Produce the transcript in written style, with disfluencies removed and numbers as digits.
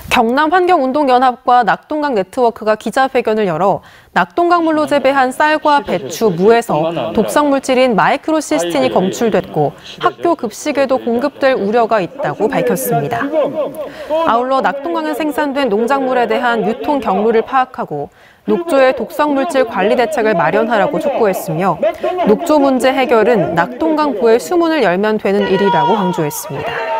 경남환경운동연합과 낙동강 네트워크가 기자회견을 열어 낙동강물로 재배한 쌀과 배추, 무에서 독성물질인 마이크로시스틴이 검출됐고 학교 급식에도 공급될 우려가 있다고 밝혔습니다. 아울러 낙동강에 생산된 농작물에 대한 유통 경로를 파악하고 녹조의 독성물질 관리 대책을 마련하라고 촉구했으며 녹조 문제 해결은 낙동강 부의 수문을 열면 되는 일이라고 강조했습니다.